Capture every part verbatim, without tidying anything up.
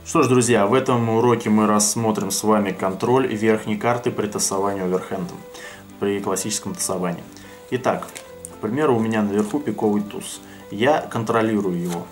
Что ж, друзья, в этом уроке мы рассмотрим с вами контроль верхней карты при тасовании оверхендом, при классическом тасовании. Итак, к примеру, у меня наверху пиковый туз. Я контролирую его.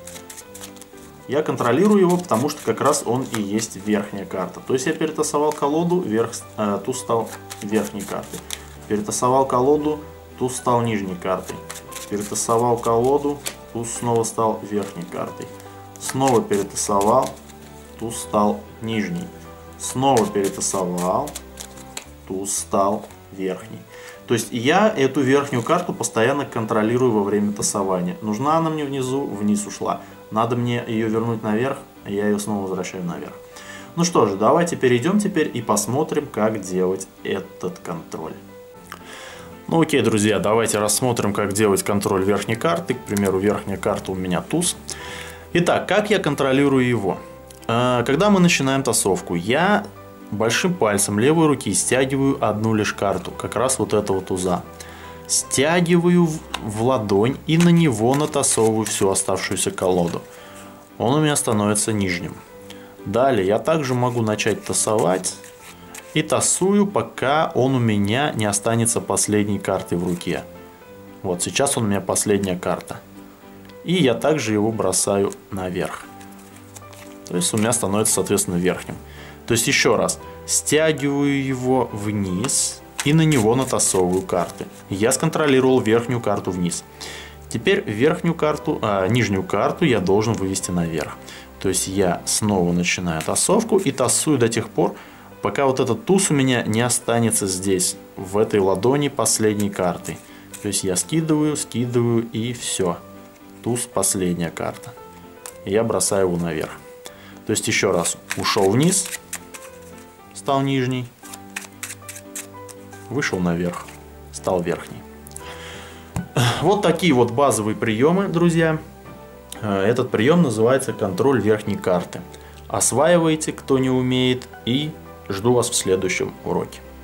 Я контролирую его, потому что как раз он и есть верхняя карта. То есть я перетасовал колоду, верх, э, туз стал верхней картой. Перетасовал колоду, туз стал нижней картой. Перетасовал колоду, туз снова стал верхней картой. Снова перетасовал, туз стал нижний. Снова перетасовал, туз стал верхний. То есть я эту верхнюю карту постоянно контролирую во время тасования. Нужна она мне внизу, вниз ушла. Надо мне ее вернуть наверх, я ее снова возвращаю наверх. Ну что же, давайте перейдем теперь и посмотрим, как делать этот контроль. Ну окей, друзья, давайте рассмотрим, как делать контроль верхней карты. К примеру, верхняя карта у меня туз. Итак, как я контролирую его? Когда мы начинаем тасовку, я большим пальцем левой руки стягиваю одну лишь карту, как раз вот этого туза. Стягиваю в ладонь и на него натасовываю всю оставшуюся колоду. Он у меня становится нижним. Далее я также могу начать тасовать и тасую, пока он у меня не останется последней картой в руке. Вот сейчас он у меня последняя карта. И я также его бросаю наверх. То есть у меня становится, соответственно, верхним. То есть еще раз, стягиваю его вниз и на него натасовываю карты. Я сконтролировал верхнюю карту вниз. Теперь верхнюю карту, а, нижнюю карту я должен вывести наверх. То есть я снова начинаю тасовку и тасую до тех пор, пока вот этот туз у меня не останется здесь, в этой ладони последней картой. То есть я скидываю, скидываю и все. Туз последняя карта. И я бросаю его наверх. То есть еще раз, ушел вниз, стал нижний, вышел наверх, стал верхний. Вот такие вот базовые приемы, друзья. Этот прием называется контроль верхней карты. Осваивайте, кто не умеет, и жду вас в следующем уроке.